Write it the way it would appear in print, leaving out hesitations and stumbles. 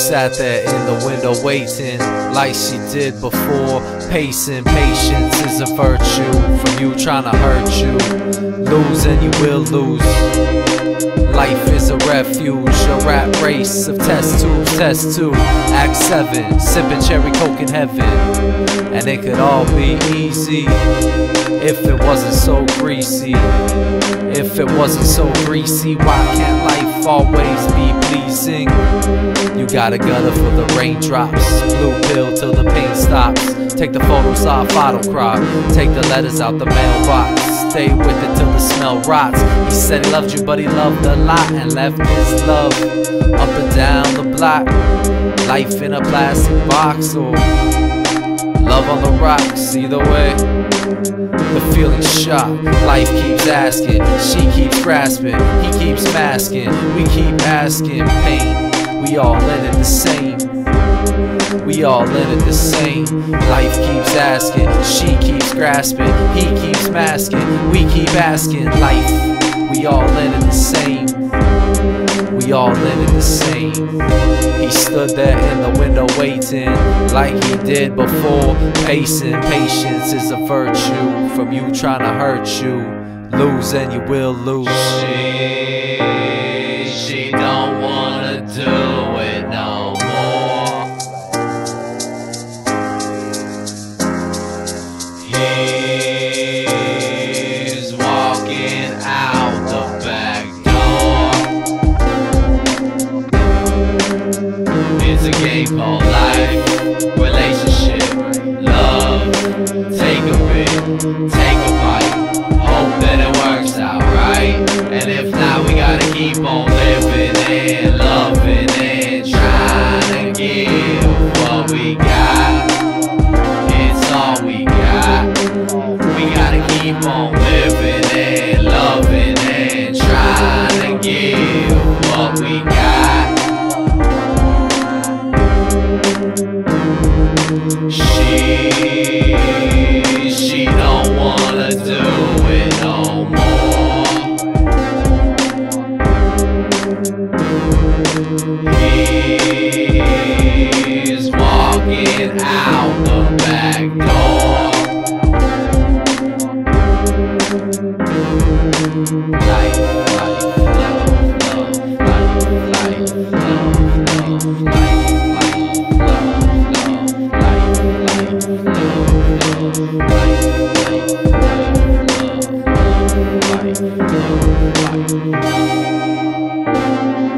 sat there in the window waiting, like she did before, pacing. Patience is a virtue from you trying to hurt you. Lose and you will lose. Life is a refuge, a rat race of test tubes. Test 2, Act 7, sipping cherry coke in heaven. And it could all be easy if it wasn't so greasy. If it wasn't so greasy, why can't life always be pleasing? You got a gutter for the raindrops, blue pill till the pain stops. Take the photos off auto crop, take the letters out the mailbox. Stay with it till the smell rots. He said he loved you, but he loved a lot and left his love up and down the block. Life in a plastic box or love on the rocks. Either way, the feeling's shot. Life keeps asking, she keeps grasping, he keeps masking, we keep asking. Pain, we all in it the same. We all in it the same. Life keeps asking, she keeps grasping, he keeps masking, we keep asking. Life, we all in it the same. We all in it the same. He stood there in the window waiting, like he did before, pacing. Patience is a virtue from you trying to hurt you. Lose and you will lose. She don't wanna do it no more. He's walking out the back door. It's a game called life, relationship, love. Take a bit, take a bite, hope that it works out right. And if not, we gotta keep on living and loving and trying to give what we got. It's all we got. We gotta keep on living and loving and trying to give what we got. She don't wanna do it no more. He's walking out the back door. Life, life, love, love, life, life, love, love, life, life, love, love, life, life, love, love, life, life, love, love, life, love, life.